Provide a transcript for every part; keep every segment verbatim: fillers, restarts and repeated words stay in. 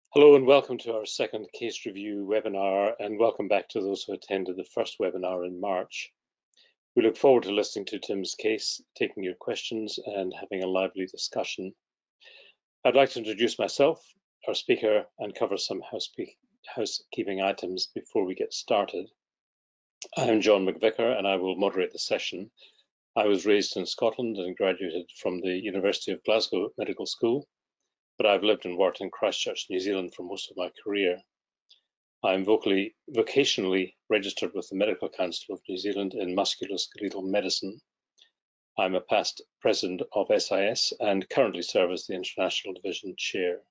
Hello and welcome to our second case review webinar, and welcome back to those who attended the first webinar in March. We look forward to listening to Tim's case, taking your questions and having a lively discussion. I'd like to introduce myself, our speaker, and cover some housekeeping items before we get started. I'm John McVicker and I will moderate the session. I was raised in Scotland and graduated from the University of Glasgow Medical School, but I've lived and worked in Christchurch, New Zealand for most of my career. I'm vocally, vocationally registered with the Medical Council of New Zealand in musculoskeletal medicine. I'm a past president of S I S and currently serve as the International Division Chair.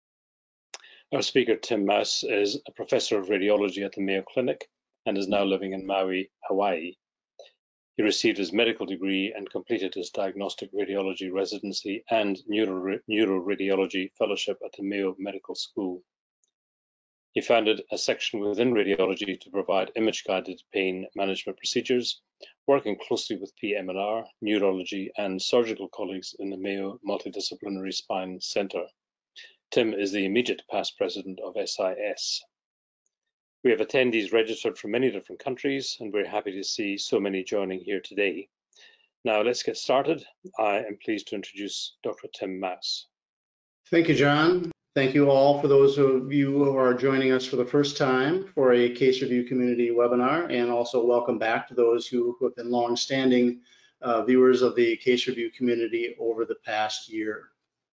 Our speaker, Tim Mouse, is a professor of radiology at the Mayo Clinic and is now living in Maui, Hawaii. He received his medical degree and completed his diagnostic radiology residency and neuro, neuroradiology fellowship at the Mayo Medical School. He founded a section within radiology to provide image-guided pain management procedures, working closely with P M R, neurology, and surgical colleagues in the Mayo Multidisciplinary Spine Centre. Tim is the immediate past president of S I S. We have attendees registered from many different countries, and we're happy to see so many joining here today. Now let's get started. I am pleased to introduce Doctor Tim Mouse. Thank you, John. Thank you all for those of you who are joining us for the first time for a Case Review Community webinar, and also welcome back to those who, who have been long-standing uh, viewers of the Case Review community over the past year.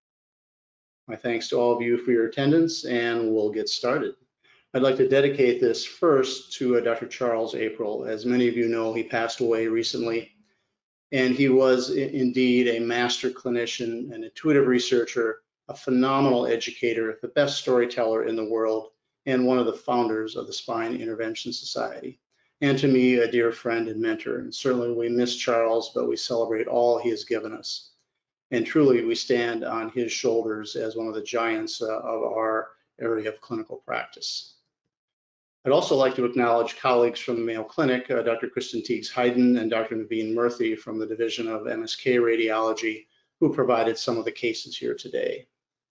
My thanks to all of you for your attendance, and we'll get started. I'd like to dedicate this first to uh, Doctor Charles April. As many of you know, he passed away recently, and he was indeed a master clinician, an intuitive researcher, a phenomenal educator, the best storyteller in the world, and one of the founders of the Spine Intervention Society. And to me, a dear friend and mentor. And certainly we miss Charles, but we celebrate all he has given us. And truly, we stand on his shoulders as one of the giants uh, of our area of clinical practice. I'd also like to acknowledge colleagues from the Mayo Clinic, uh, Doctor Kristen Teagues-Hayden and Doctor Naveen Murthy from the Division of M S K Radiology, who provided some of the cases here today.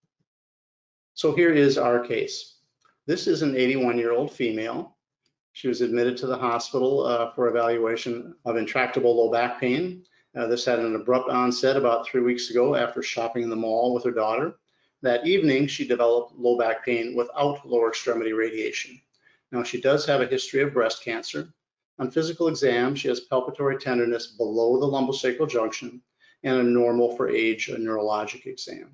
So here is our case. This is an eighty-one-year-old female. She was admitted to the hospital uh, for evaluation of intractable low back pain. Uh, this had an abrupt onset about three weeks ago after shopping in the mall with her daughter. That evening, she developed low back pain without lower extremity radiation. Now, she does have a history of breast cancer. On physical exam, she has palpatory tenderness below the lumbosacral junction and a normal for age a neurologic exam.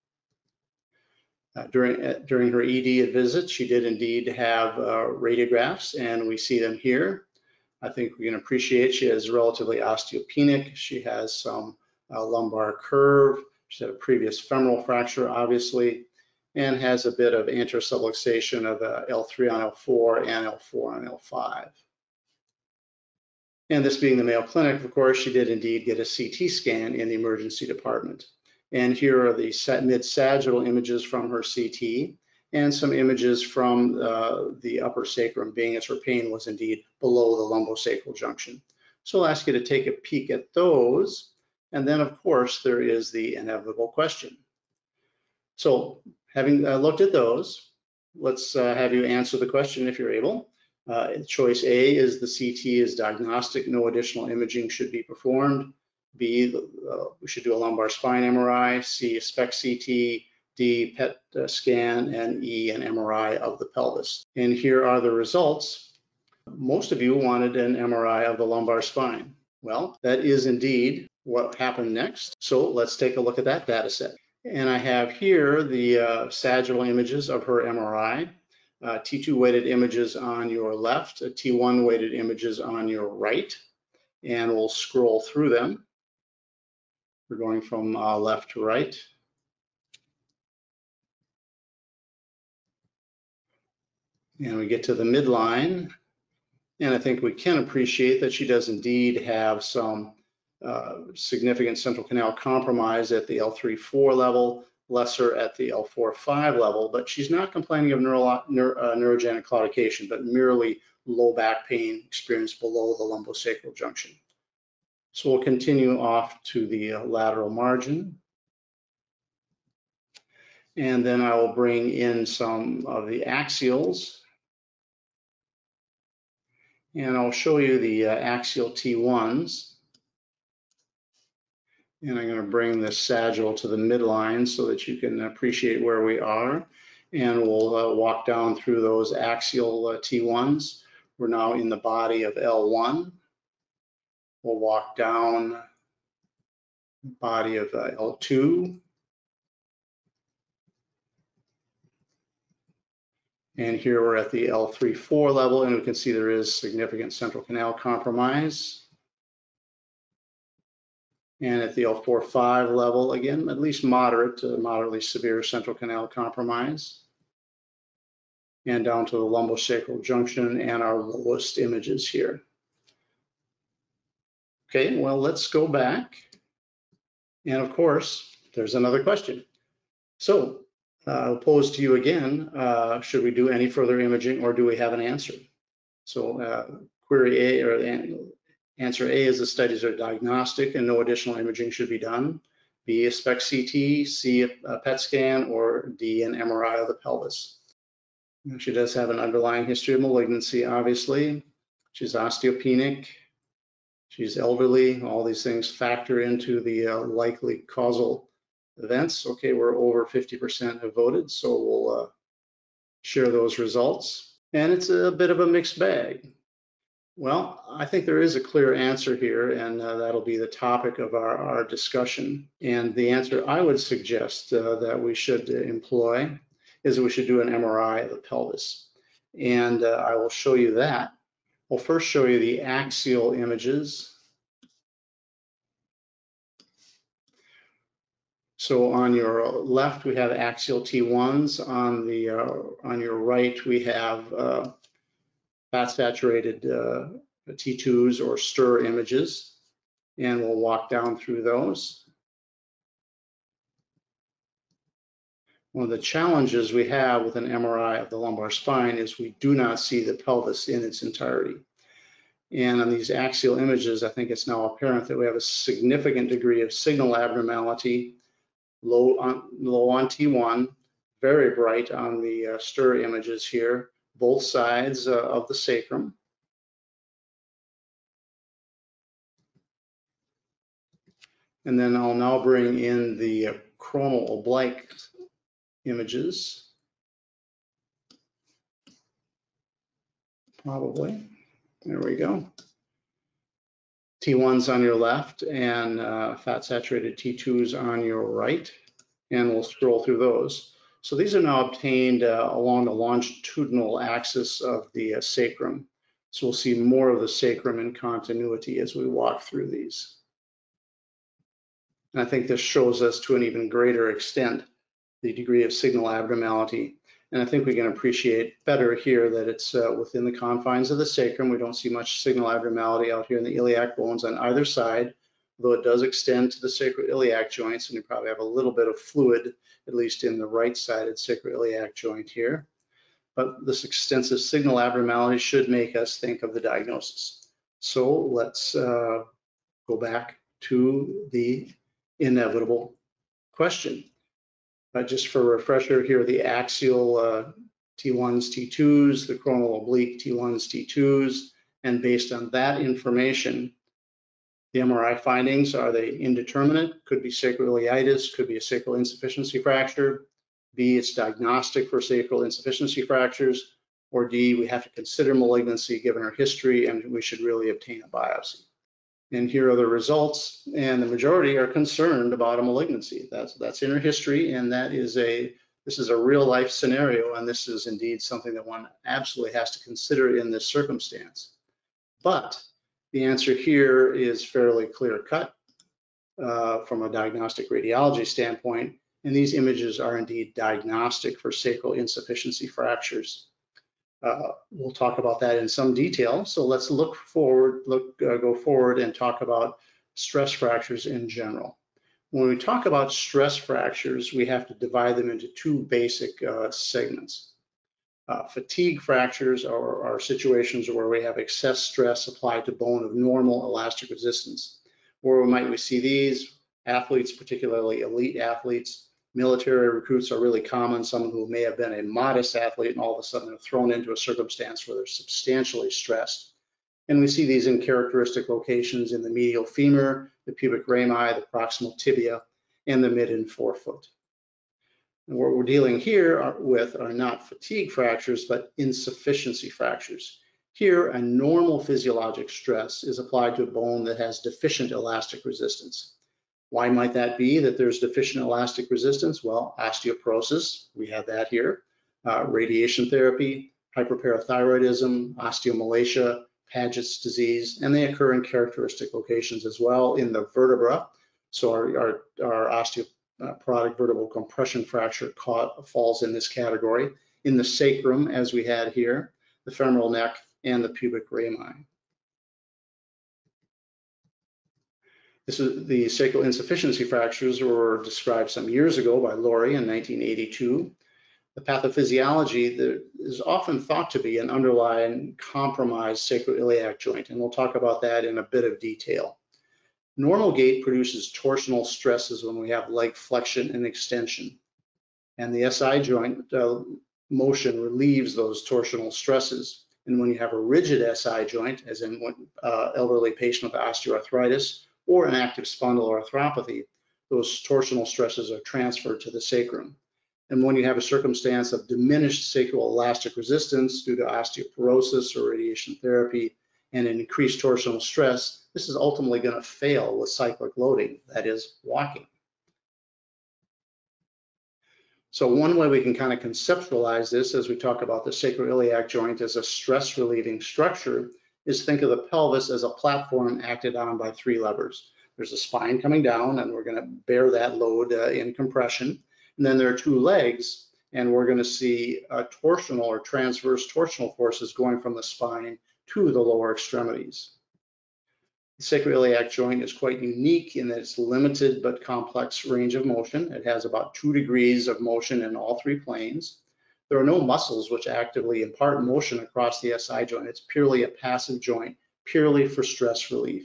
Uh, during, uh, during her E D visit, she did indeed have uh, radiographs, and we see them here. I think we can appreciate she is relatively osteopenic. She has some uh, lumbar curve. She had a previous femoral fracture, obviously, and has a bit of anterior subluxation of uh, L three on L four and L four on L five. And this being the Mayo Clinic, of course, she did indeed get a C T scan in the emergency department. And here are the mid-sagittal images from her C T and some images from uh, the upper sacrum, being as her pain was indeed below the lumbosacral junction. So I'll ask you to take a peek at those. And then, of course, there is the inevitable question. So having uh, looked at those, let's uh, have you answer the question if you're able. Uh, choice A is the C T is diagnostic, no additional imaging should be performed. B, uh, we should do a lumbar spine M R I. C, a SPECT C T. D, P E T uh, scan, and E, an M R I of the pelvis. And here are the results. Most of you wanted an M R I of the lumbar spine. Well, that is indeed what happened next. So let's take a look at that data set. And I have here the uh, sagittal images of her M R I, uh, T two weighted images on your left, uh, T one weighted images on your right, and we'll scroll through them. We're going from uh, left to right. And we get to the midline, and I think we can appreciate that she does indeed have some uh, significant central canal compromise at the L three four level, lesser at the L four five level, but she's not complaining of neuro neuro uh, neurogenic claudication, but merely low back pain experienced below the lumbosacral junction. So we'll continue off to the uh, lateral margin. And then I will bring in some of the axials. And I'll show you the uh, axial T ones. And I'm going to bring the sagittal to the midline so that you can appreciate where we are. And we'll uh, walk down through those axial uh, T ones. We're now in the body of L one. We'll walk down the body of uh, L two. And here we're at the L three four level, and we can see there is significant central canal compromise. And at the L four five level, again, at least moderate to moderately severe central canal compromise. And down to the lumbosacral junction and our lowest images here. Okay, well, let's go back. And of course, there's another question. So uh, I'll pose to you again, uh, should we do any further imaging or do we have an answer? So uh, query A or answer A is the studies are diagnostic and no additional imaging should be done. B, a SPECT C T, C, a P E T scan, or D, an M R I of the pelvis. She does have an underlying history of malignancy, obviously. She's osteopenic. She's elderly. All these things factor into the uh, likely causal events. Okay, we're over fifty percent have voted, so we'll uh, share those results. And it's a bit of a mixed bag. Well, I think there is a clear answer here, and uh, that'll be the topic of our, our discussion. And the answer I would suggest uh, that we should employ is that we should do an M R I of the pelvis. And uh, I will show you that. We'll first show you the axial images. So on your left, we have axial T ones. On the uh, on your right, we have uh, fat-saturated uh, T twos or STIR images. And we'll walk down through those. One of the challenges we have with an M R I of the lumbar spine is we do not see the pelvis in its entirety. And on these axial images, I think it's now apparent that we have a significant degree of signal abnormality, low on, low on T one, very bright on the uh, STIR images here, both sides uh, of the sacrum. And then I'll now bring in the uh, coronal oblique images. Probably. There we go. T ones on your left and uh, fat-saturated T twos on your right. And we'll scroll through those. So these are now obtained uh, along the longitudinal axis of the uh, sacrum. So we'll see more of the sacrum in continuity as we walk through these. And I think this shows us to an even greater extent the degree of signal abnormality. And I think we can appreciate better here that it's uh, within the confines of the sacrum. We don't see much signal abnormality out here in the iliac bones on either side, though it does extend to the sacroiliac joints, and you probably have a little bit of fluid, at least in the right-sided sacroiliac joint here. But this extensive signal abnormality should make us think of the diagnosis. So let's uh, go back to the inevitable question. Uh, just for a refresher, here are the axial uh, T ones, T twos, the coronal oblique T ones, T twos, and based on that information, the M R I findings, are they indeterminate? Could be sacroiliitis, could be a sacral insufficiency fracture. B, it's diagnostic for sacral insufficiency fractures. Or D, we have to consider malignancy given our history and we should really obtain a biopsy. And here are the results, and the majority are concerned about a malignancy. That's that's in her history, and that is a this is a real life scenario, and this is indeed something that one absolutely has to consider in this circumstance. But the answer here is fairly clear cut uh, from a diagnostic radiology standpoint, and these images are indeed diagnostic for sacral insufficiency fractures. Uh, we'll talk about that in some detail. So let's look forward, look, uh, go forward and talk about stress fractures in general. When we talk about stress fractures, we have to divide them into two basic uh, segments. Uh, fatigue fractures are, are situations where we have excess stress applied to bone of normal elastic resistance. Where might we see these? Athletes, particularly elite athletes, Military recruits are really common, someone who may have been a modest athlete and all of a sudden are thrown into a circumstance where they're substantially stressed. And we see these in characteristic locations in the medial femur, the pubic rami, the proximal tibia, and the mid and forefoot. And what we're dealing here are, with are not fatigue fractures, but insufficiency fractures. Here, a normal physiologic stress is applied to a bone that has deficient elastic resistance. Why might that be that there's deficient elastic resistance? Well, osteoporosis, we have that here, uh, radiation therapy, hyperparathyroidism, osteomalacia, Paget's disease, and they occur in characteristic locations as well in the vertebra. So our, our, our osteoporotic vertebral compression fracture caught, falls in this category. In the sacrum, as we had here, the femoral neck, and the pubic rami. This is the sacral insufficiency fractures were described some years ago by Laurie in nineteen eighty-two. The pathophysiology that is often thought to be an underlying compromised sacroiliac joint, and we'll talk about that in a bit of detail. Normal gait produces torsional stresses when we have leg flexion and extension, and the S I joint uh, motion relieves those torsional stresses. And when you have a rigid S I joint, as in an uh, elderly patient with osteoarthritis, or an active spondyloarthropathy, those torsional stresses are transferred to the sacrum. And when you have a circumstance of diminished sacral elastic resistance due to osteoporosis or radiation therapy and an increased torsional stress, this is ultimately going to fail with cyclic loading, that is, walking. So one way we can kind of conceptualize this as we talk about the sacroiliac joint as a stress relieving structure is think of the pelvis as a platform acted on by three levers. There's a spine coming down, and we're going to bear that load uh, in compression. And then there are two legs, and we're going to see uh, torsional or transverse torsional forces going from the spine to the lower extremities. The sacroiliac joint is quite unique in that it's limited but complex range of motion. It has about two degrees of motion in all three planes. There are no muscles which actively impart motion across the S I joint. It's purely a passive joint, purely for stress relief.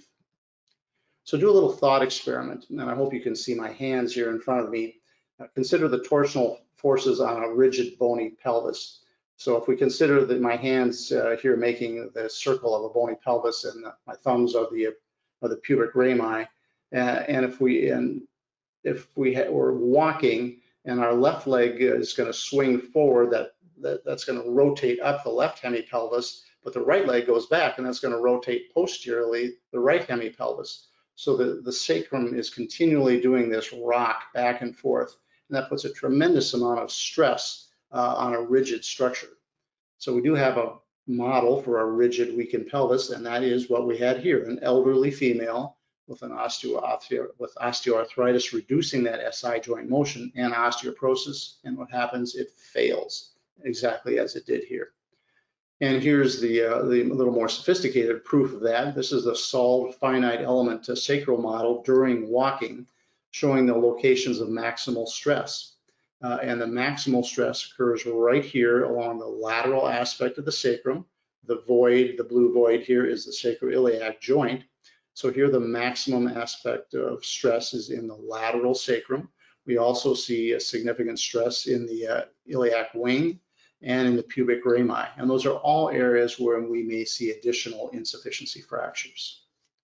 So do a little thought experiment, and I hope you can see my hands here in front of me. Uh, consider the torsional forces on a rigid bony pelvis. So if we consider that my hands uh, here making the circle of a bony pelvis and the, my thumbs are the, are the pubic rami, uh, and if we, and if we were walking, and our left leg is going to swing forward, that, that that's going to rotate up the left hemipelvis, but the right leg goes back, and that's going to rotate posteriorly the right hemipelvis. So the, the sacrum is continually doing this rock back and forth, and that puts a tremendous amount of stress uh, on a rigid structure. So we do have a model for a rigid weakened pelvis, and that is what we had here, an elderly female with an osteo with osteoarthritis reducing that S I joint motion and osteoporosis, and what happens? It fails exactly as it did here. And here's the, uh, the little more sophisticated proof of that. This is the solved finite element sacral model during walking, showing the locations of maximal stress. Uh, and the maximal stress occurs right here along the lateral aspect of the sacrum. The void, the blue void here, is the sacroiliac joint. So here the maximum aspect of stress is in the lateral sacrum. We also see a significant stress in the uh, iliac wing and in the pubic rami. And those are all areas where we may see additional insufficiency fractures.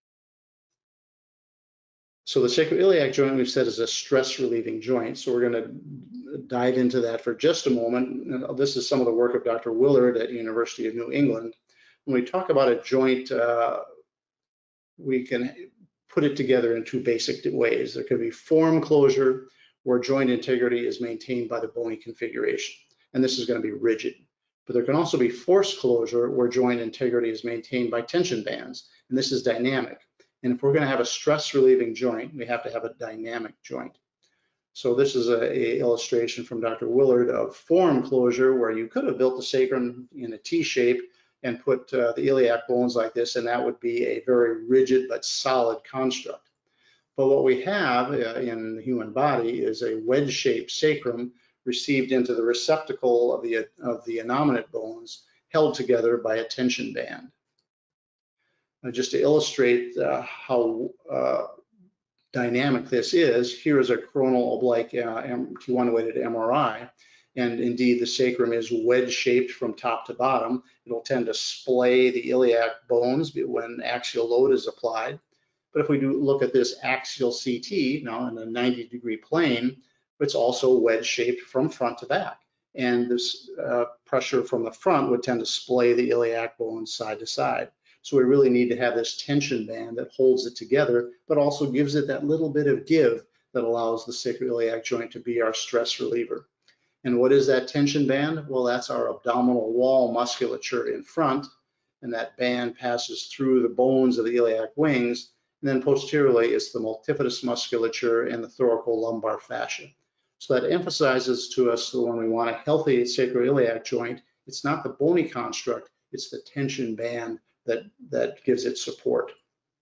So the sacroiliac joint, we've said, is a stress relieving joint. So we're going to dive into that for just a moment. This is some of the work of Doctor Willard at University of New England. When we talk about a joint, uh, we can put it together in two basic ways. There could be form closure, where joint integrity is maintained by the bony configuration, and this is going to be rigid. But there can also be force closure, where joint integrity is maintained by tension bands, and this is dynamic. And if we're going to have a stress relieving joint, we have to have a dynamic joint. So this is a, a illustration from Doctor Willard of form closure, where you could have built the sacrum in a T shape and put uh, the iliac bones like this, and that would be a very rigid but solid construct. But what we have uh, in the human body is a wedge-shaped sacrum received into the receptacle of the, of the innominate bones, held together by a tension band. Now, just to illustrate uh, how uh, dynamic this is, here is a coronal oblique uh, T one weighted M R I. And indeed, the sacrum is wedge-shaped from top to bottom. It'll tend to splay the iliac bones when axial load is applied. But if we do look at this axial C T, now in a ninety degree plane, it's also wedge-shaped from front to back. And this uh, pressure from the front would tend to splay the iliac bones side to side. So we really need to have this tension band that holds it together, but also gives it that little bit of give that allows the sacroiliac joint to be our stress reliever. And what is that tension band? Well, that's our abdominal wall musculature in front, and that band passes through the bones of the iliac wings, and then posteriorly it's the multifidus musculature and the thoracolumbar fascia. So that emphasizes to us that when we want a healthy sacroiliac joint, it's not the bony construct, it's the tension band that, that gives it support.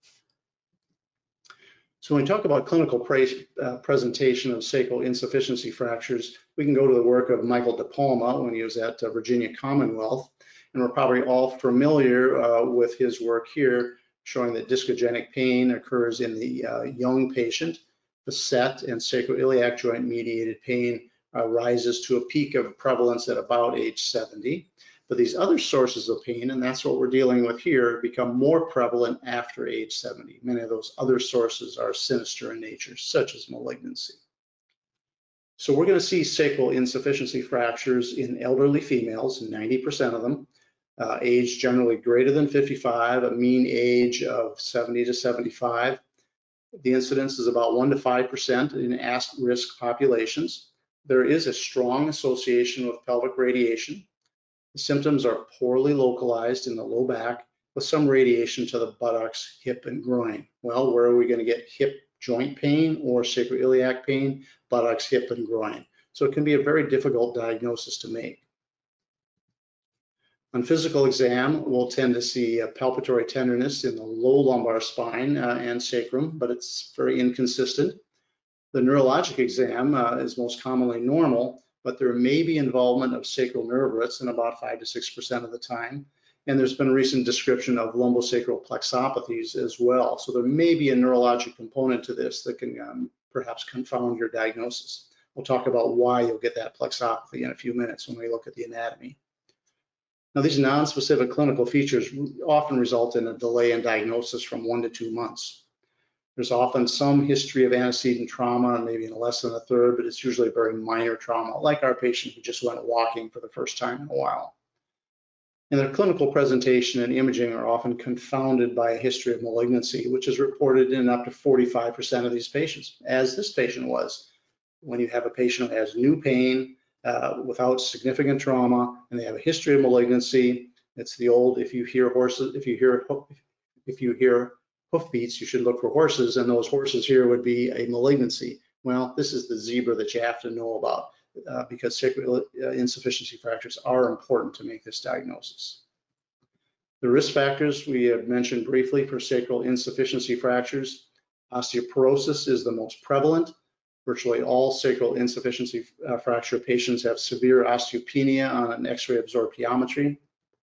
So when we talk about clinical pre uh, presentation of sacral insufficiency fractures, we can go to the work of Michael DePalma when he was at uh, Virginia Commonwealth. And we're probably all familiar uh, with his work here, showing that discogenic pain occurs in the uh, young patient. Facet and sacroiliac joint mediated pain uh, rises to a peak of prevalence at about age seventy. But these other sources of pain, and that's what we're dealing with here, become more prevalent after age seventy. Many of those other sources are sinister in nature, such as malignancy. So we're going to see sacral insufficiency fractures in elderly females, ninety percent of them, uh, age generally greater than fifty-five, a mean age of seventy to seventy-five. The incidence is about one to five percent in at-risk populations. There is a strong association with pelvic radiation. The symptoms are poorly localized in the low back with some radiation to the buttocks, hip, and groin. Well, where are we going to get hip joint pain or sacroiliac pain? Buttocks, hip, and groin. So it can be a very difficult diagnosis to make. On physical exam, we'll tend to see a palpatory tenderness in the low lumbar spine uh, and sacrum, but it's very inconsistent. The neurologic exam uh, is most commonly normal, but there may be involvement of sacral nerve roots in about five to six percent of the time. And there's been a recent description of lumbosacral plexopathies as well. So there may be a neurologic component to this that can um, perhaps confound your diagnosis. We'll talk about why you'll get that plexopathy in a few minutes when we look at the anatomy. Now, these non-specific clinical features often result in a delay in diagnosis from one to two months. There's often some history of antecedent trauma, maybe in less than a third, but it's usually very minor trauma, like our patient who just went walking for the first time in a while. And their clinical presentation and imaging are often confounded by a history of malignancy, which is reported in up to forty-five percent of these patients, as this patient was. When you have a patient who has new pain uh, without significant trauma, and they have a history of malignancy, it's the old, if you hear horses, if you hear, if you hear hoofbeats, you should look for horses, and those horses here would be a malignancy. Well, this is the zebra that you have to know about uh, because sacral insufficiency fractures are important to make this diagnosis. The risk factors we have mentioned briefly for sacral insufficiency fractures. Osteoporosis is the most prevalent. Virtually all sacral insufficiency uh, fracture patients have severe osteopenia on an X-ray absorptiometry.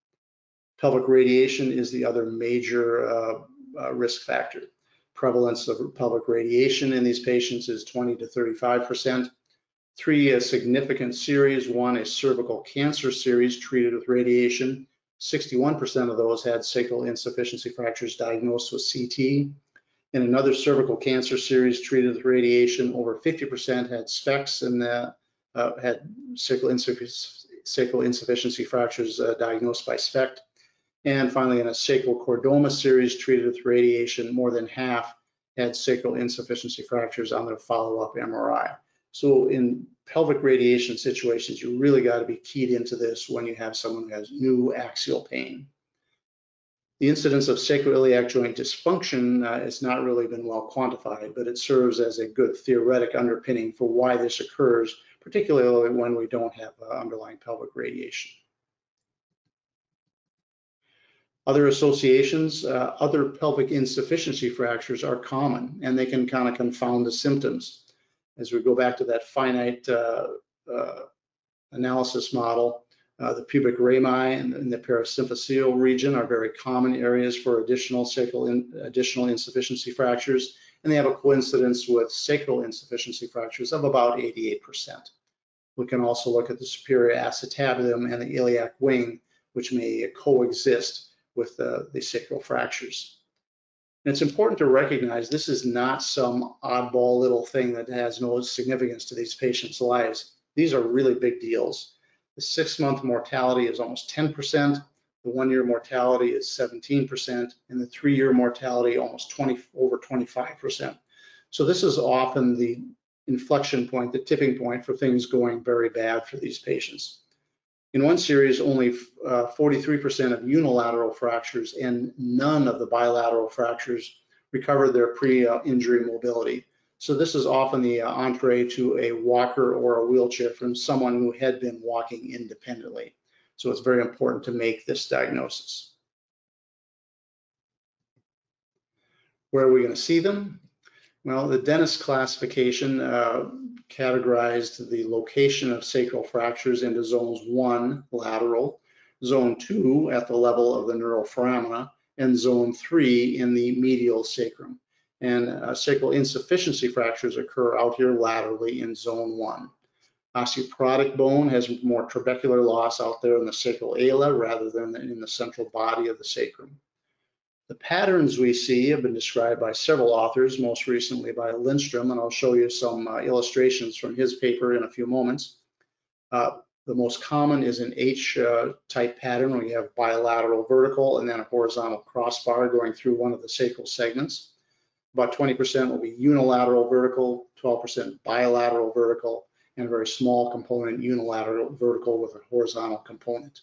Pelvic radiation is the other major uh, uh, risk factor. Prevalence of pelvic radiation in these patients is twenty to thirty-five percent. Three a significant series, one a cervical cancer series treated with radiation. sixty-one percent of those had sacral insufficiency fractures diagnosed with C T. In another cervical cancer series treated with radiation, over fifty percent had specs and uh, uh, had sacral, insuff sacral insufficiency fractures uh, diagnosed by SPECT. And finally, in a sacral chordoma series treated with radiation, more than half had sacral insufficiency fractures on their follow-up M R I. So in pelvic radiation situations, you really got to be keyed into this when you have someone who has new axial pain. The incidence of sacroiliac joint dysfunction uh, has not really been well quantified, but it serves as a good theoretic underpinning for why this occurs, particularly when we don't have uh, underlying pelvic radiation. Other associations, uh, other pelvic insufficiency fractures are common, and they can kind of confound the symptoms. As we go back to that finite uh, uh, analysis model, uh, the pubic rami and, and the parasymphyseal region are very common areas for additional sacral in, additional insufficiency fractures, and they have a coincidence with sacral insufficiency fractures of about eighty-eight percent. We can also look at the superior acetabulum and the iliac wing, which may coexist with uh, the sacral fractures. And it's important to recognize this is not some oddball little thing that has no significance to these patients' lives. These are really big deals. The six-month mortality is almost ten percent, the one-year mortality is seventeen percent, and the three-year mortality almost twenty, over twenty-five percent. So this is often the inflection point, the tipping point for things going very bad for these patients. In one series, only forty-three percent uh, of unilateral fractures and none of the bilateral fractures recovered their pre-injury mobility. So this is often the uh, entree to a walker or a wheelchair from someone who had been walking independently. So it's very important to make this diagnosis. Where are we going to see them? Well, the Dennis classification uh, categorized the location of sacral fractures into zones one, lateral, zone two at the level of the neural foramina, and zone three in the medial sacrum. And uh, sacral insufficiency fractures occur out here laterally in zone one. Osteoporotic bone has more trabecular loss out there in the sacral ala rather than in the central body of the sacrum. The patterns we see have been described by several authors, most recently by Lindstrom, and I'll show you some uh, illustrations from his paper in a few moments. Uh, the most common is an H-type uh, pattern where you have bilateral vertical and then a horizontal crossbar going through one of the sacral segments. About twenty percent will be unilateral vertical, twelve percent bilateral vertical, and a very small component unilateral vertical with a horizontal component.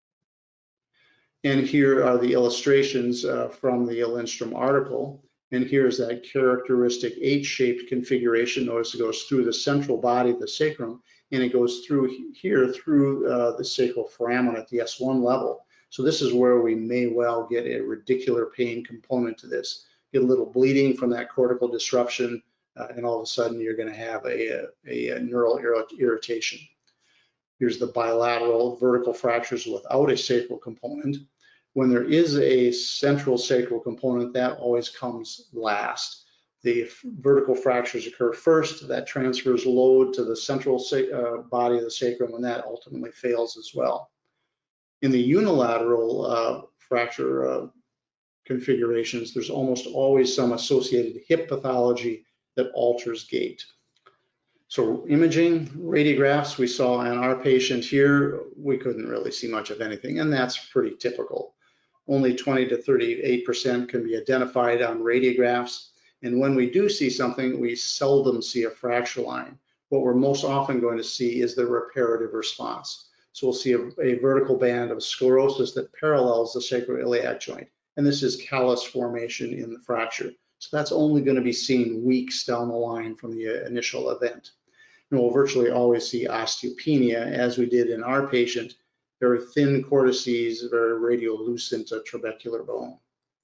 And here are the illustrations uh, from the Lindstrom article. And here's that characteristic H-shaped configuration. Notice it goes through the central body of the sacrum, and it goes through here through uh, the sacral foramen at the S one level. So this is where we may well get a radicular pain component to this. Get a little bleeding from that cortical disruption, uh, and all of a sudden you're going to have a, a, a neural irritation. Here's the bilateral vertical fractures without a sacral component. When there is a central sacral component, that always comes last. The vertical fractures occur first, that transfers load to the central uh, body of the sacrum, and that ultimately fails as well. In the unilateral uh, fracture uh, configurations, there's almost always some associated hip pathology that alters gait. So imaging, radiographs we saw in our patient here, we couldn't really see much of anything, and that's pretty typical. Only twenty to thirty-eight percent can be identified on radiographs, and when we do see something, we seldom see a fracture line. What we're most often going to see is the reparative response. So we'll see a, a vertical band of sclerosis that parallels the sacroiliac joint, and this is callus formation in the fracture. So that's only going to be seen weeks down the line from the initial event. And we'll virtually always see osteopenia, as we did in our patient, very thin cortices, very radiolucent uh, trabecular bone.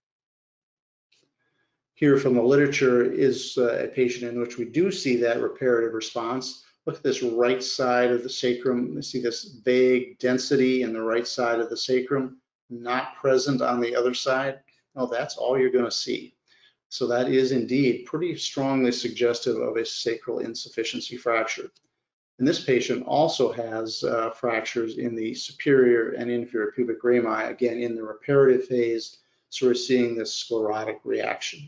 Here from the literature is uh, a patient in which we do see that reparative response. Look at this right side of the sacrum. You see this vague density in the right side of the sacrum, not present on the other side. No, that's all you're going to see. So that is indeed pretty strongly suggestive of a sacral insufficiency fracture. And this patient also has uh, fractures in the superior and inferior pubic rami, again in the reparative phase, so we're seeing this sclerotic reaction.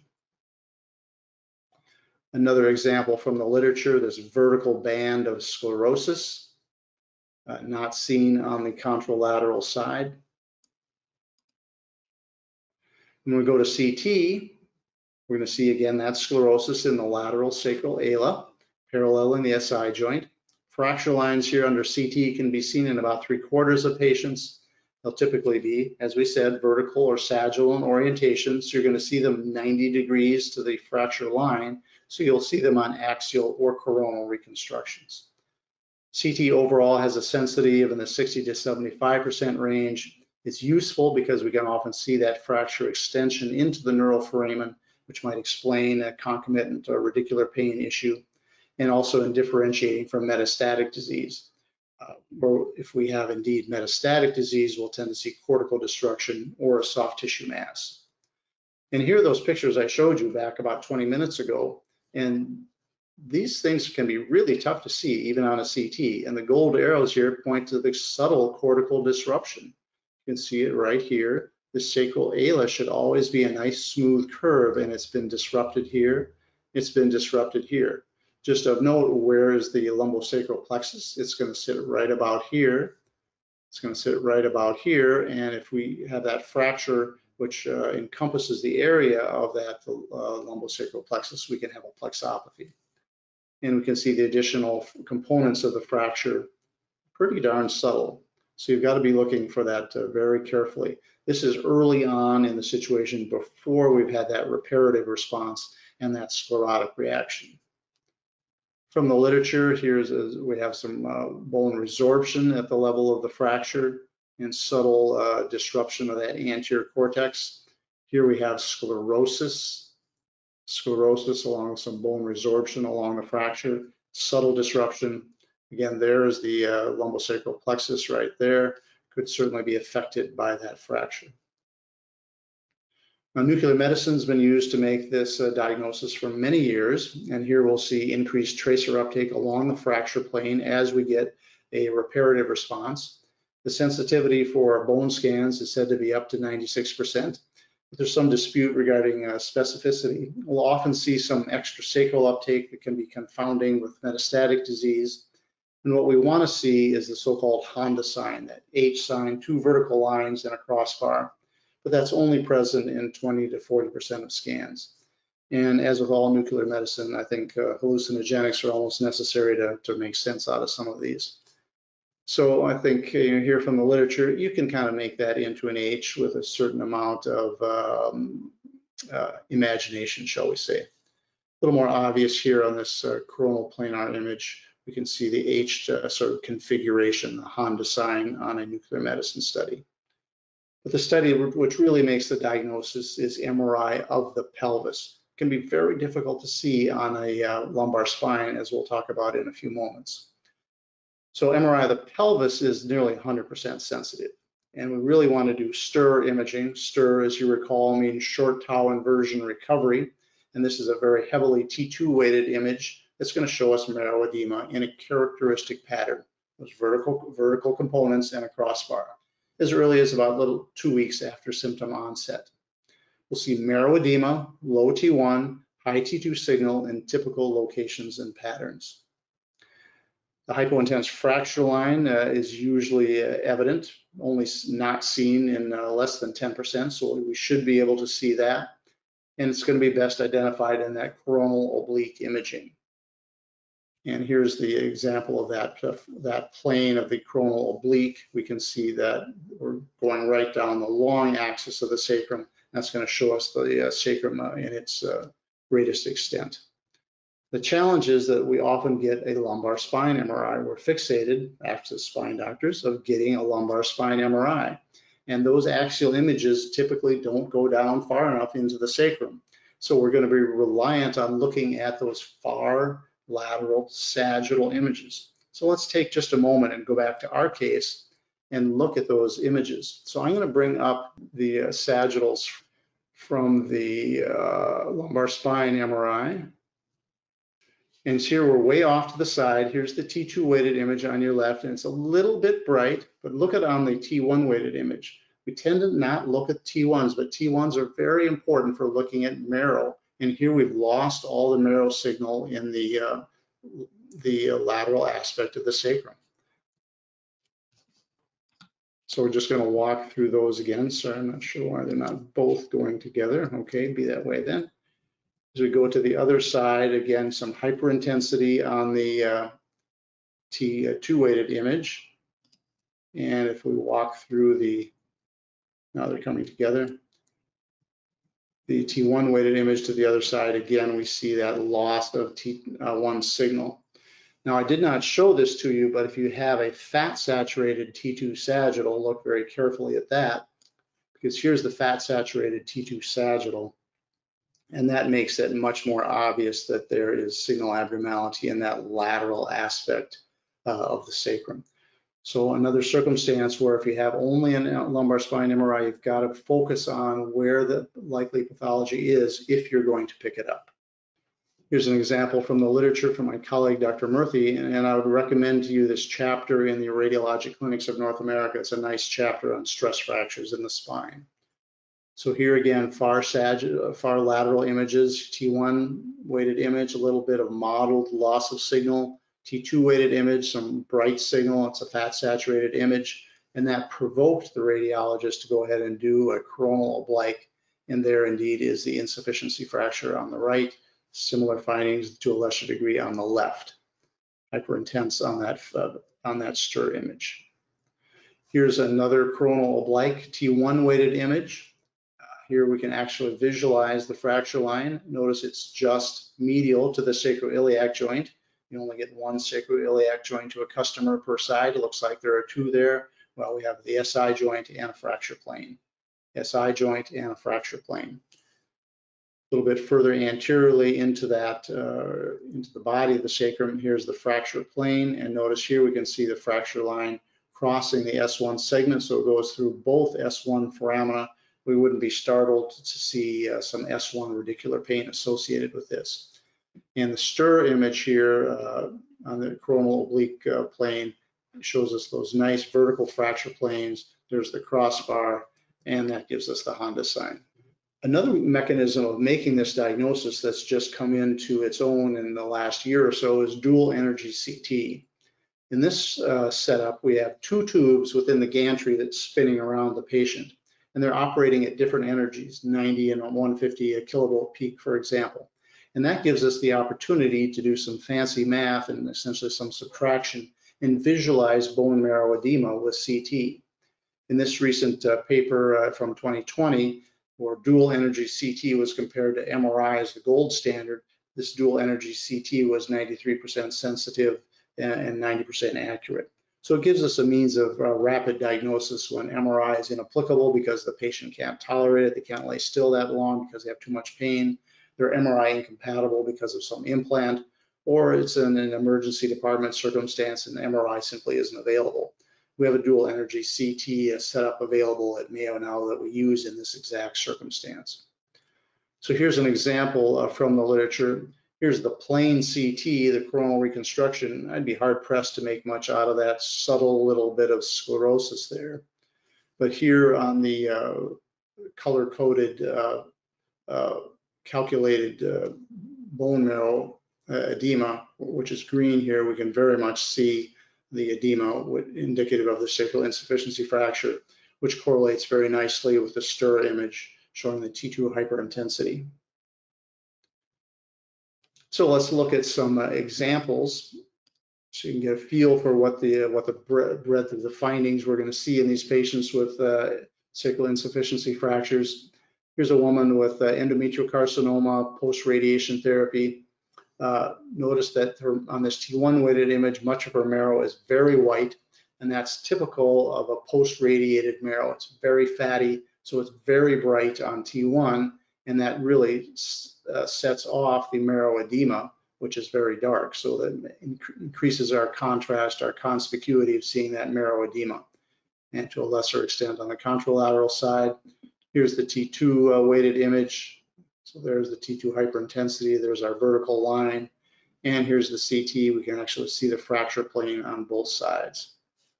Another example from the literature, this vertical band of sclerosis, uh, not seen on the contralateral side. When we go to C T, we're going to see again that sclerosis in the lateral sacral ala, paralleling the S I joint. Fracture lines here under C T can be seen in about three quarters of patients. They'll typically be, as we said, vertical or sagittal in orientation, so you're going to see them ninety degrees to the fracture line, so you'll see them on axial or coronal reconstructions. C T overall has a sensitivity of in the sixty to seventy-five percent range. It's useful because we can often see that fracture extension into the neural foramen, which might explain a concomitant or radicular pain issue, and also in differentiating from metastatic disease. Uh, where if we have indeed metastatic disease, we'll tend to see cortical destruction or a soft tissue mass. And here are those pictures I showed you back about twenty minutes ago. And these things can be really tough to see even on a C T. And the gold arrows here point to the subtle cortical disruption. You can see it right here. The sacral ala should always be a nice smooth curve, and it's been disrupted here. It's been disrupted here. Just of note, where is the lumbosacral plexus? It's going to sit right about here. It's going to sit right about here. And if we have that fracture, which uh, encompasses the area of that uh, lumbosacral plexus, we can have a plexopathy. And we can see the additional components of the fracture, pretty darn subtle. So you've got to be looking for that uh, very carefully. This is early on in the situation before we've had that reparative response and that sclerotic reaction. From the literature, here's a, we have some uh, bone resorption at the level of the fracture and subtle uh, disruption of that anterior cortex. Here we have sclerosis, sclerosis along with some bone resorption along the fracture, subtle disruption. Again, there's the uh, lumbosacral plexus right there. Could certainly be affected by that fracture. Now, nuclear medicine has been used to make this uh, diagnosis for many years, and here we'll see increased tracer uptake along the fracture plane as we get a reparative response. The sensitivity for bone scans is said to be up to ninety-six percent. But there's some dispute regarding uh, specificity. We'll often see some extrasacral uptake that can be confounding with metastatic disease. And what we want to see is the so-called Honda sign, that H sign, two vertical lines and a crossbar. But that's only present in twenty to forty percent of scans. And as with all nuclear medicine, I think uh, hallucinogenics are almost necessary to, to make sense out of some of these. So I think you know, here from the literature, you can kind of make that into an H with a certain amount of um, uh, imagination, shall we say. A little more obvious here on this uh, coronal planar image. We can see the H uh, sort of configuration, the Honda sign on a nuclear medicine study. But the study which really makes the diagnosis is M R I of the pelvis. It can be very difficult to see on a uh, lumbar spine, as we'll talk about in a few moments. So M R I of the pelvis is nearly one hundred percent sensitive. And we really want to do S T I R imaging. S T I R, as you recall, means short tau inversion recovery. And this is a very heavily T two weighted image that's going to show us marrow edema in a characteristic pattern. Those vertical, vertical components and a crossbar, as early as about little two weeks after symptom onset. We'll see marrow edema, low T one, high T two signal in typical locations and patterns. The hypointense fracture line uh, is usually uh, evident, only not seen in uh, less than ten percent, so we should be able to see that. And it's going to be best identified in that coronal oblique imaging. And here's the example of that, uh, that plane of the coronal oblique. We can see that we're going right down the long axis of the sacrum. That's going to show us the uh, sacrum uh, in its uh, greatest extent. The challenge is that we often get a lumbar spine M R I. We're fixated, after spine doctors, of getting a lumbar spine M R I. And those axial images typically don't go down far enough into the sacrum. So we're going to be reliant on looking at those far lateral sagittal images. So let's take just a moment and go back to our case and look at those images. So I'm going to bring up the uh, sagittals from the uh, lumbar spine M R I. And here we're way off to the side. Here's the T two weighted image on your left, and it's a little bit bright, but look at on the T one weighted image. We tend to not look at T ones, but T ones are very important for looking at marrow. And here we've lost all the marrow signal in the, uh, the lateral aspect of the sacrum. So we're just going to walk through those again. So I'm not sure why they're not both going together. Okay, be that way then. As we go to the other side, again, some hyperintensity on the uh, T two weighted image. And if we walk through the, now they're coming together, the T one weighted image to the other side, again, we see that loss of T one signal. Now, I did not show this to you, but if you have a fat saturated T two sagittal, look very carefully at that, because here's the fat saturated T two sagittal. And that makes it much more obvious that there is signal abnormality in that lateral aspect uh, of the sacrum. So another circumstance where if you have only a lumbar spine M R I, you've got to focus on where the likely pathology is if you're going to pick it up. Here's an example from the literature from my colleague, Doctor Murthy, and I would recommend to you this chapter in the Radiologic Clinics of North America. It's a nice chapter on stress fractures in the spine. So here again, far, sag far lateral images, T one weighted image, a little bit of mottled loss of signal, T two weighted image, some bright signal, it's a fat saturated image, and that provoked the radiologist to go ahead and do a coronal oblique, and there indeed is the insufficiency fracture on the right, similar findings to a lesser degree on the left, hyperintense on that, uh, on that STIR image. Here's another coronal oblique, T one weighted image. Here we can actually visualize the fracture line. Notice it's just medial to the sacroiliac joint. You only get one sacroiliac joint to a customer per side. It looks like there are two there. Well, we have the S I joint and a fracture plane. S I joint and a fracture plane. A little bit further anteriorly into that, uh, into the body of the sacrum, here's the fracture plane. And notice here we can see the fracture line crossing the S one segment. So it goes through both S one foramina. We wouldn't be startled to see uh, some S one radicular pain associated with this. And the STIR image here uh, on the coronal oblique uh, plane shows us those nice vertical fracture planes. There's the crossbar, and that gives us the Honda sign. Another mechanism of making this diagnosis that's just come into its own in the last year or so is dual energy C T. In this uh, setup, we have two tubes within the gantry that's spinning around the patient, and they're operating at different energies, ninety and one fifty a kilovolt peak, for example. And that gives us the opportunity to do some fancy math and essentially some subtraction and visualize bone marrow edema with C T. In this recent uh, paper uh, from twenty twenty, where dual energy C T was compared to M R I as the gold standard, this dual energy C T was ninety-three percent sensitive and ninety percent accurate. So it gives us a means of uh, rapid diagnosis when M R I is inapplicable because the patient can't tolerate it, they can't lay still that long because they have too much pain, they're M R I incompatible because of some implant, or it's in an emergency department circumstance and M R I simply isn't available. We have a dual energy C T setup available at Mayo now that we use in this exact circumstance. So here's an example uh, from the literature. Here's the plain C T, the coronal reconstruction. I'd be hard pressed to make much out of that subtle little bit of sclerosis there. But here on the uh, color-coded, uh, uh, calculated uh, bone marrow uh, edema, which is green here, we can very much see the edema indicative of the sacral insufficiency fracture, which correlates very nicely with the STIR image showing the T two hyperintensity. So let's look at some uh, examples so you can get a feel for what the uh, what the breadth of the findings we're going to see in these patients with uh, sacral insufficiency fractures. Here's a woman with uh, endometrial carcinoma post-radiation therapy. Uh, notice that her, on this T one weighted image, much of her marrow is very white, and that's typical of a post-radiated marrow. It's very fatty, so it's very bright on T one, and that really uh, sets off the marrow edema, which is very dark. So that inc increases our contrast, our conspicuity of seeing that marrow edema. And to a lesser extent on the contralateral side, here's the T two uh, weighted image. So there's the T two hyperintensity, there's our vertical line, and here's the C T. We can actually see the fracture plane on both sides.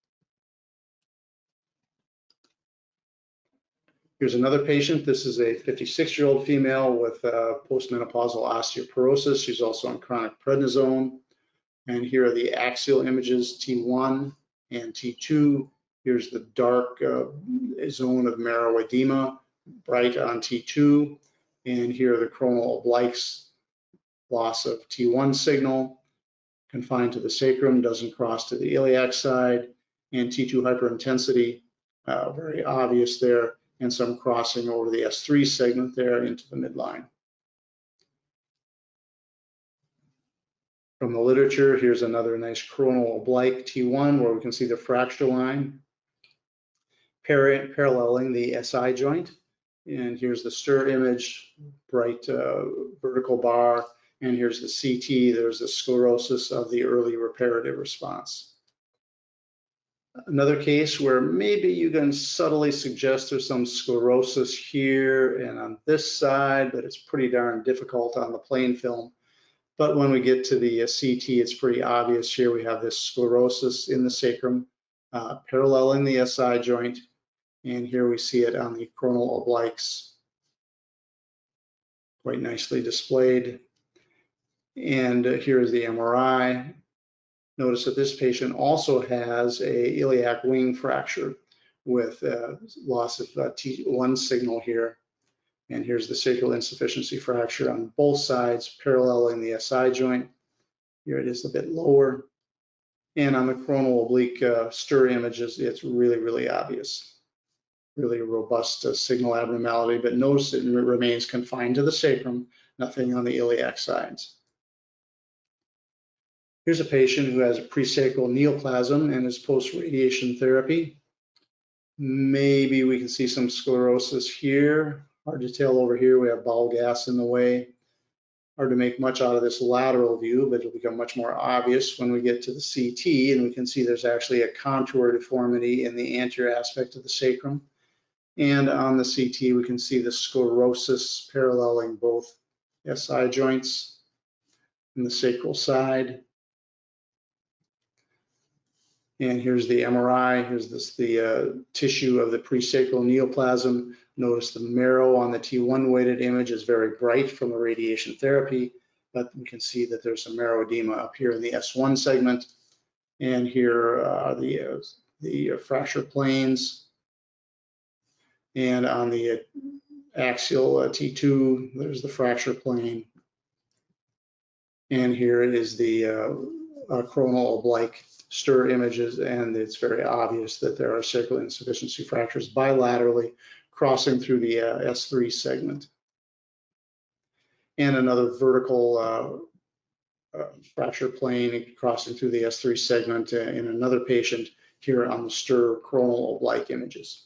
Here's another patient. This is a fifty-six-year-old female with uh, postmenopausal osteoporosis. She's also on chronic prednisone. And here are the axial images, T one and T two. Here's the dark uh, zone of marrow edema, bright on T two. And here are the coronal obliques, loss of T one signal, confined to the sacrum, doesn't cross to the iliac side, and T two hyperintensity, uh, very obvious there, and some crossing over the S three segment there into the midline. From the literature, here's another nice coronal oblique T one where we can see the fracture line par paralleling the S I joint. And here's the STIR image, bright uh, vertical bar, and here's the C T. There's the sclerosis of the early reparative response. Another case where maybe you can subtly suggest there's some sclerosis here and on this side, but it's pretty darn difficult on the plain film. But when we get to the C T, it's pretty obvious here. We have this sclerosis in the sacrum, uh, paralleling the S I joint. And here we see it on the coronal obliques, quite nicely displayed. And uh, here is the M R I. Notice that this patient also has a iliac wing fracture with uh, loss of uh, T one signal here. And here's the sacral insufficiency fracture on both sides, paralleling the S I joint. Here it is a bit lower. And on the coronal oblique uh, stir images, it's really, really obvious. Really robust uh, signal abnormality, but notice it remains confined to the sacrum, nothing on the iliac sides. Here's a patient who has a presacral neoplasm and is post-radiation therapy. Maybe we can see some sclerosis here. Hard to tell over here. We have bowel gas in the way. Hard to make much out of this lateral view, but it'll become much more obvious when we get to the C T, and we can see there's actually a contour deformity in the anterior aspect of the sacrum. And on the C T, we can see the sclerosis paralleling both S I joints and the sacral side. And here's the M R I. Here's this, the uh, tissue of the presacral neoplasm. Notice the marrow on the T one weighted image is very bright from the radiation therapy, but we can see that there's some marrow edema up here in the S one segment. And here are the, uh, the fracture planes. And on the axial uh, T two, there's the fracture plane. And here is the uh, uh, coronal oblique stir images, and it's very obvious that there are sacral insufficiency fractures bilaterally crossing through the uh, S three segment. And another vertical uh, uh, fracture plane crossing through the S three segment uh, in another patient here on the stir coronal oblique images.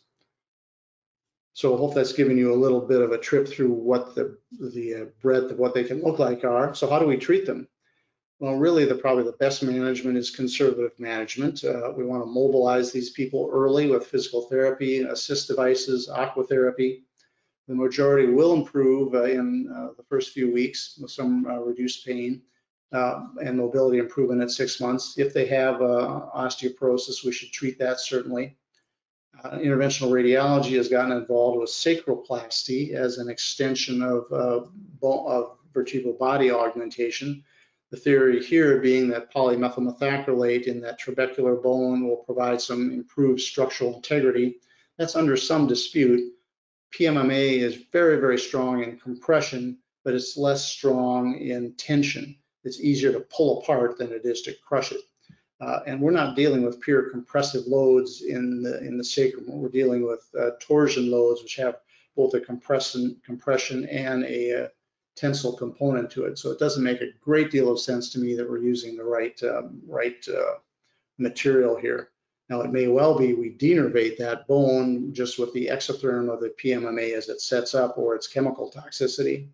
So I hope that's given you a little bit of a trip through what the, the uh, breadth of what they can look like are. So how do we treat them? Well, really, the probably the best management is conservative management. Uh, we want to mobilize these people early with physical therapy, assist devices, aquatherapy. The majority will improve uh, in uh, the first few weeks with some uh, reduced pain uh, and mobility improvement at six months. If they have uh, osteoporosis, we should treat that certainly. Uh, interventional radiology has gotten involved with sacroplasty as an extension of, uh, of vertebral body augmentation. The theory here being that polymethyl methacrylate in that trabecular bone will provide some improved structural integrity. That's under some dispute. P M M A is very, very strong in compression, but it's less strong in tension. It's easier to pull apart than it is to crush it. Uh, and we're not dealing with pure compressive loads in the, in the sacrum. We're dealing with uh, torsion loads, which have both a compression, compression and a uh, tensile component to it. So it doesn't make a great deal of sense to me that we're using the right, um, right uh, material here. Now, it may well be we denervate that bone just with the exotherm of the P M M A as it sets up, or its chemical toxicity.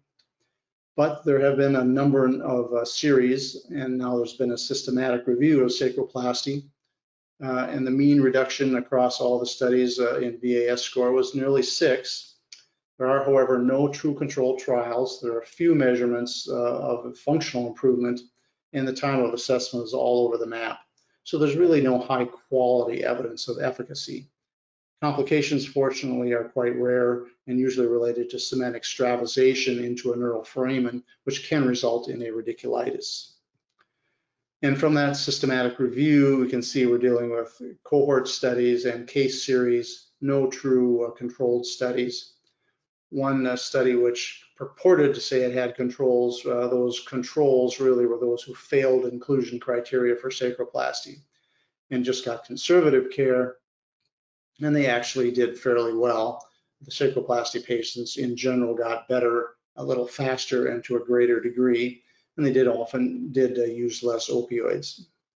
But there have been a number of uh, series, and now there's been a systematic review of sacroplasty, uh, and the mean reduction across all the studies uh, in V A S score was nearly six. There are, however, no true control trials. There are few measurements uh, of functional improvement, and the time of assessment is all over the map. So there's really no high quality evidence of efficacy. Complications, fortunately, are quite rare and usually related to cement extravasation into a neural foramen, which can result in a radiculitis. And from that systematic review, we can see we're dealing with cohort studies and case series, no true uh, controlled studies. One uh, study which purported to say it had controls, uh, those controls really were those who failed inclusion criteria for sacroplasty and just got conservative care. And they actually did fairly well. The sacroplasty patients in general got better a little faster and to a greater degree, and they did often did uh, use less opioids.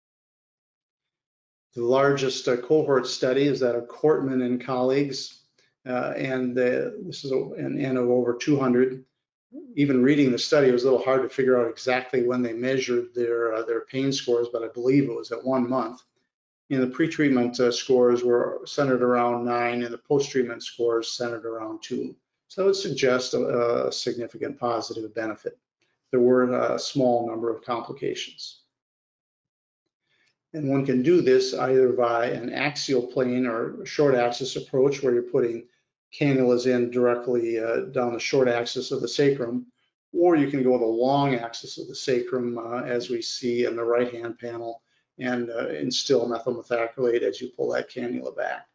The largest uh, cohort study is that of Cortman and colleagues, uh, and the, this is a, an N of over two hundred. Even reading the study, it was a little hard to figure out exactly when they measured their uh, their pain scores, but I believe it was at one month. And the pretreatment uh, scores were centered around nine, and the post-treatment scores centered around two. So that would suggest a, a significant positive benefit. There were a small number of complications. And one can do this either by an axial plane or short axis approach, where you're putting cannulas in directly uh, down the short axis of the sacrum, or you can go the long axis of the sacrum, uh, as we see in the right-hand panel, and uh, instill methyl methacrylate as you pull that cannula back.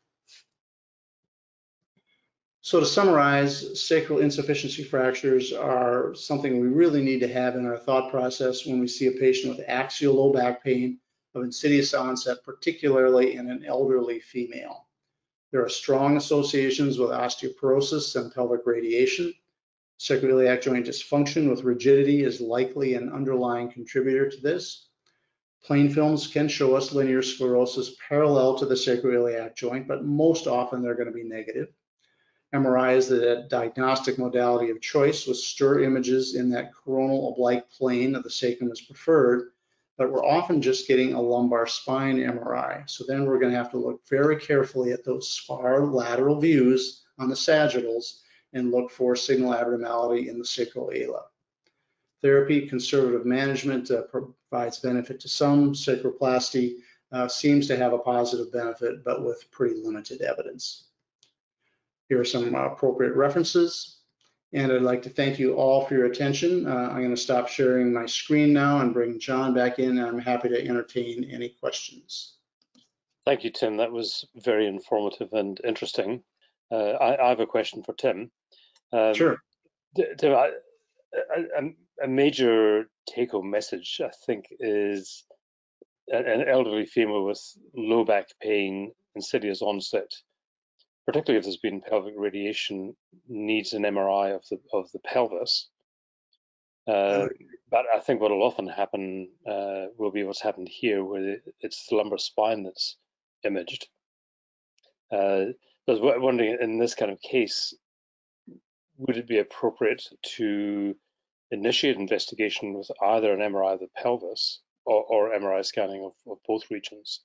So to summarize, sacral insufficiency fractures are something we really need to have in our thought process when we see a patient with axial low back pain of insidious onset, particularly in an elderly female. There are strong associations with osteoporosis and pelvic radiation. Sacroiliac joint dysfunction with rigidity is likely an underlying contributor to this. Plain films can show us linear sclerosis parallel to the sacroiliac joint, but most often they're going to be negative. M R I is the diagnostic modality of choice, with STIR images in that coronal oblique plane of the sacrum is preferred, but we're often just getting a lumbar spine M R I. So then we're going to have to look very carefully at those far lateral views on the sagittals and look for signal abnormality in the sacral ala. Therapy, conservative management uh, provides benefit to some. Sacroplasty uh, seems to have a positive benefit, but with pretty limited evidence. Here are some uh, appropriate references. And I'd like to thank you all for your attention. Uh, I'm going to stop sharing my screen now and bring John back in, and I'm happy to entertain any questions. Thank you, Tim. That was very informative and interesting. Uh, I, I have a question for Tim. Um, Sure. Tim, I, a, a major take-home message, I think, is an elderly female with low back pain, insidious onset, particularly if there's been pelvic radiation, needs an M R I of the of the pelvis. Uh, but I think what will often happen uh, will be what's happened here, where it's the lumbar spine that's imaged. Uh, I was wondering, in this kind of case, would it be appropriate to initiate investigation with either an M R I of the pelvis or, or M R I scanning of, of both regions?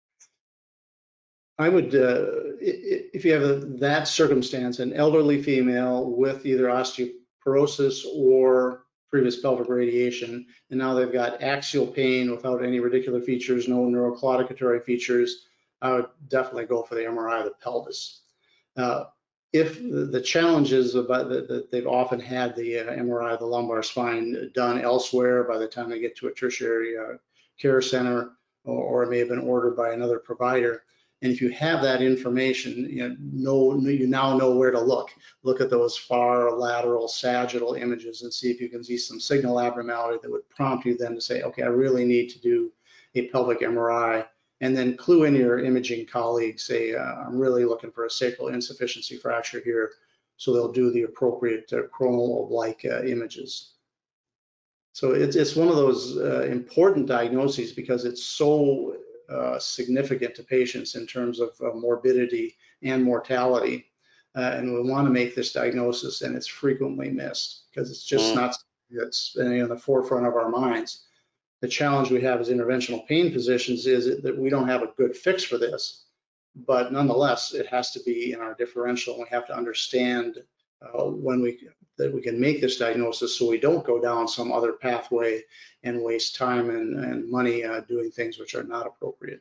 I would, uh, if you have that circumstance, an elderly female with either osteoporosis or previous pelvic radiation, and now they've got axial pain without any radicular features, no neuroclaudicatory features, I would definitely go for the M R I of the pelvis. Uh, if the challenge is about that they've often had the uh, M R I of the lumbar spine done elsewhere by the time they get to a tertiary uh, care center, or, or it may have been ordered by another provider. And if you have that information, you know, you now know where to look. Look at those far lateral sagittal images and see if you can see some signal abnormality that would prompt you then to say, okay, I really need to do a pelvic M R I. And then clue in your imaging colleagues, say, uh, I'm really looking for a sacral insufficiency fracture here. So they'll do the appropriate uh, coronal oblique uh, images. So it's, it's one of those uh, important diagnoses because it's so uh, significant to patients in terms of uh, morbidity and mortality. Uh, and we want to make this diagnosis, and it's frequently missed because it's just mm. not that's in the forefront of our minds. The challenge we have as interventional pain physicians is that we don't have a good fix for this, but nonetheless, it has to be in our differential. We have to understand uh, when we that we can make this diagnosis so we don't go down some other pathway and waste time and, and money uh, doing things which are not appropriate.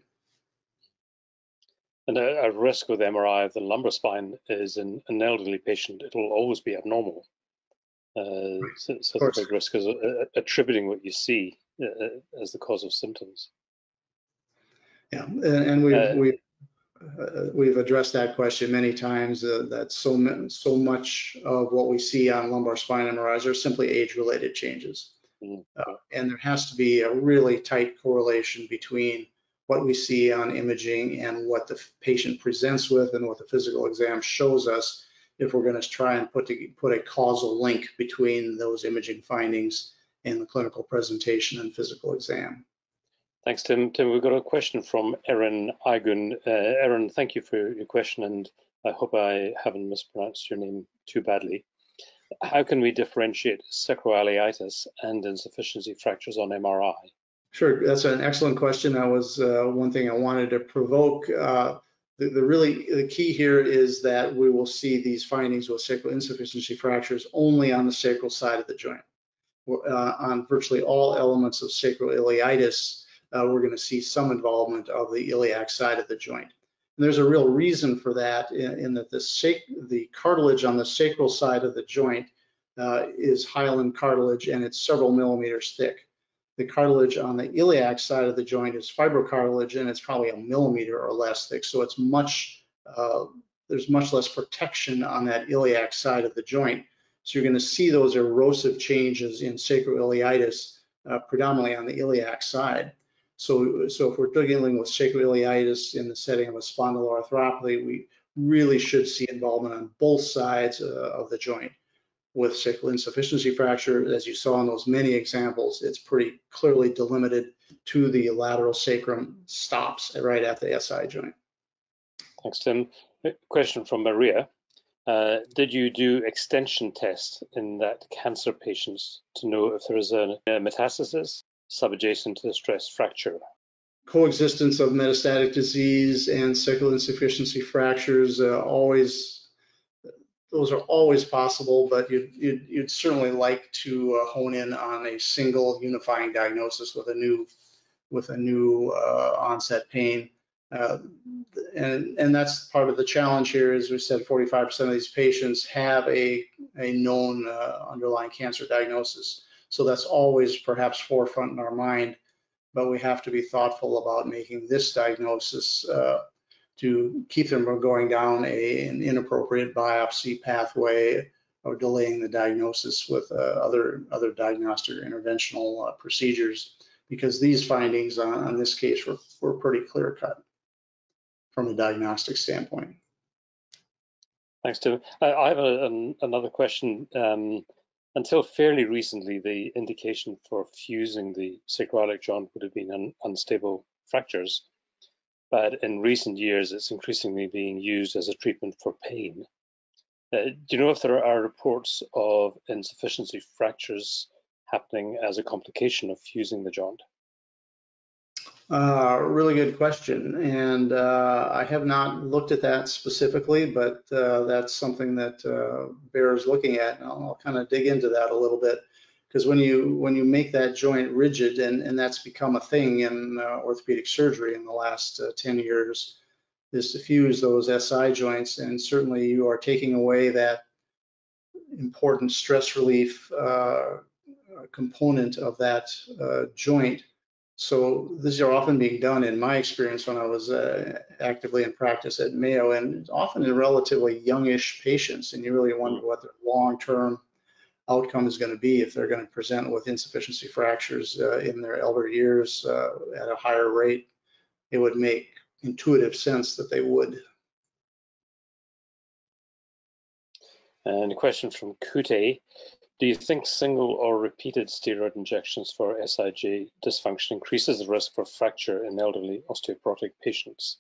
And a, a risk with M R I of the lumbar spine is in an elderly patient, it'll always be abnormal. Uh, so, so the big risk is uh, attributing what you see uh, as the cause of symptoms. Yeah, and, and we've, uh, we've Uh, we've addressed that question many times, uh, that so, so much of what we see on lumbar spine M R Is are simply age-related changes. Mm-hmm. uh, and there has to be a really tight correlation between what we see on imaging and what the patient presents with and what the physical exam shows us if we're going to try and put, to, put a causal link between those imaging findings and the clinical presentation and physical exam. Thanks, Tim. Tim, we've got a question from Erin Igun. Uh, Erin, thank you for your question, and I hope I haven't mispronounced your name too badly. How can we differentiate sacroiliitis and insufficiency fractures on M R I? Sure, that's an excellent question. That was uh, one thing I wanted to provoke. Uh, the, the really the key here is that we will see these findings with sacral insufficiency fractures only on the sacral side of the joint. Uh, on virtually all elements of sacroiliitis, uh, we're going to see some involvement of the iliac side of the joint. And there's a real reason for that in, in that the, sac the cartilage on the sacral side of the joint uh, is hyaline cartilage, and it's several millimeters thick. The cartilage on the iliac side of the joint is fibrocartilage, and it's probably a millimeter or less thick. So it's much, uh, there's much less protection on that iliac side of the joint. So you're going to see those erosive changes in sacroiliitis, uh, predominantly on the iliac side. So, so if we're dealing with sacroiliitis in the setting of a spondyloarthropathy, we really should see involvement on both sides uh, of the joint. With sacral insufficiency fracture, as you saw in those many examples, it's pretty clearly delimited to the lateral sacrum, stops right at the S I joint. Thanks, Tim. A question from Maria. Uh, did you do extension tests in that cancer patients to know if there is a, a metastasis subadjacent to the stress fracture? Coexistence of metastatic disease and sacral insufficiency fractures uh, always those are always possible, but you'd, you'd, you'd certainly like to uh, hone in on a single unifying diagnosis with a new with a new uh, onset pain. Uh, and, and that's part of the challenge here. As we said, forty-five percent of these patients have a, a known uh, underlying cancer diagnosis. So that's always perhaps forefront in our mind, but we have to be thoughtful about making this diagnosis uh, to keep them from going down a, an inappropriate biopsy pathway or delaying the diagnosis with uh, other, other diagnostic or interventional uh, procedures, because these findings on, on this case were, were pretty clear cut from a diagnostic standpoint. Thanks, Tim. I, I have a, an, another question. Um, until fairly recently, the indication for fusing the sacroiliac joint would have been un, unstable fractures. But in recent years, it's increasingly being used as a treatment for pain. Uh, do you know if there are reports of insufficiency fractures happening as a complication of fusing the joint? Uh, really good question, and uh, I have not looked at that specifically, but uh, that's something that uh, bears looking at, and I'll, I'll kind of dig into that a little bit. Because when you when you make that joint rigid, and, and that's become a thing in uh, orthopedic surgery in the last uh, ten years, is to fuse those S I joints, and certainly you are taking away that important stress relief uh, component of that uh, joint. So these are often being done, in my experience, when I was uh, actively in practice at Mayo, and often in relatively youngish patients, and you really wonder what their long-term outcome is going to be if they're going to present with insufficiency fractures uh, in their elder years uh, at a higher rate. It would make intuitive sense that they would. And a question from Kute. Do you think single or repeated steroid injections for S I J dysfunction increases the risk for fracture in elderly osteoporotic patients?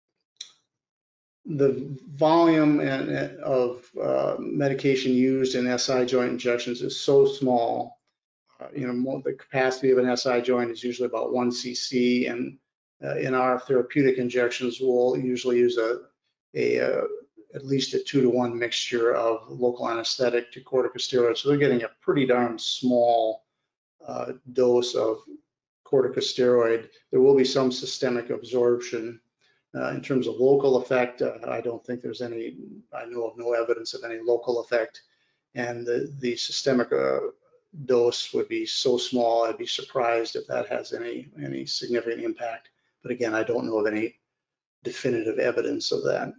The volume and, of uh, medication used in S I joint injections is so small. Uh, you know, more, the capacity of an S I joint is usually about one C C, and uh, in our therapeutic injections, we'll usually use a, a, a at least a two to one mixture of local anesthetic to corticosteroids. So they're getting a pretty darn small uh, dose of corticosteroid. There will be some systemic absorption. Uh, in terms of local effect, uh, I don't think there's any, I know of no evidence of any local effect. And the, the systemic uh, dose would be so small, I'd be surprised if that has any, any significant impact. But again, I don't know of any definitive evidence of that.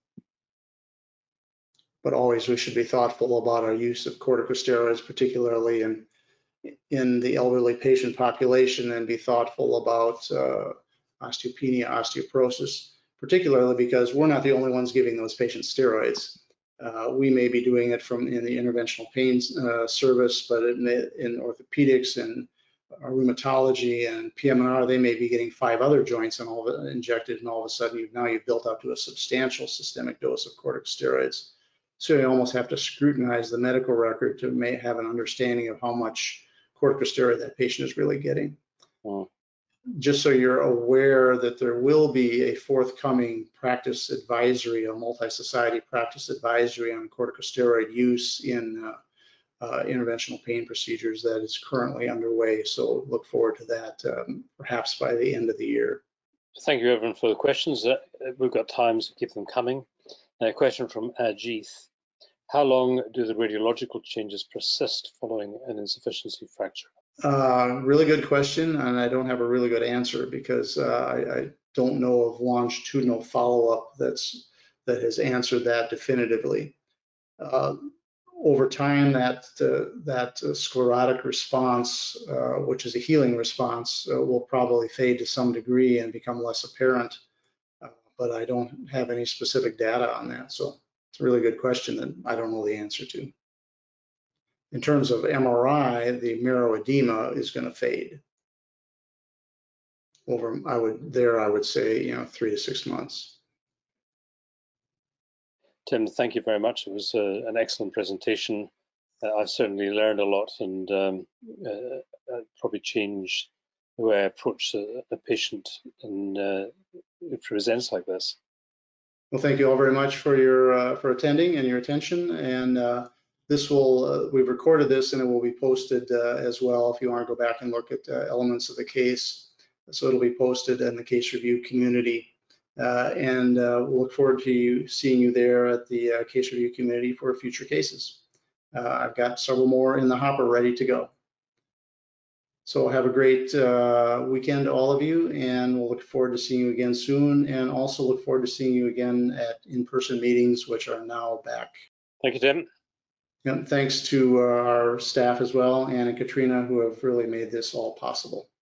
But always we should be thoughtful about our use of corticosteroids, particularly in, in the elderly patient population, and be thoughtful about uh, osteopenia, osteoporosis, particularly because we're not the only ones giving those patients steroids. Uh, we may be doing it from in the interventional pain uh, service, but in, in orthopedics and rheumatology and P M and R, they may be getting five other joints and all of it injected, and all of a sudden you've, now you've built up to a substantial systemic dose of corticosteroids. So you almost have to scrutinize the medical record to may have an understanding of how much corticosteroid that patient is really getting. Mm. just so you're aware that there will be a forthcoming practice advisory, a multi-society practice advisory on corticosteroid use in uh, uh, interventional pain procedures that is currently underway. So look forward to that um, perhaps by the end of the year. Thank you, everyone, for the questions. Uh, we've got time, so keep them coming. A question from Ajith. How long do the radiological changes persist following an insufficiency fracture? Uh, really good question, and I don't have a really good answer because uh, I, I don't know of longitudinal follow-up that's that has answered that definitively. Uh, over time, that uh, that uh, sclerotic response, uh, which is a healing response, uh, will probably fade to some degree and become less apparent. Uh, but I don't have any specific data on that, so it's a really good question that I don't know the answer to. In terms of M R I, the marrow edema is going to fade over. I would there I would say you know three to six months. Tim, thank you very much. It was uh, an excellent presentation. Uh, I've certainly learned a lot, and um, uh, probably changed the way I approach a, a patient and uh, who presents like this. Well, thank you all very much for your uh, for attending and your attention. And uh, this will uh, we've recorded this, and it will be posted uh, as well if you want to go back and look at uh, elements of the case. So it'll be posted in the case review community. Uh, and uh, we'll look forward to you, seeing you there at the uh, case review community for future cases. Uh, I've got several more in the hopper ready to go. So have a great uh, weekend, all of you, and we'll look forward to seeing you again soon, and also look forward to seeing you again at in-person meetings, which are now back. Thank you, Tim. And thanks to uh, our staff as well, Ann and Katrina, who have really made this all possible.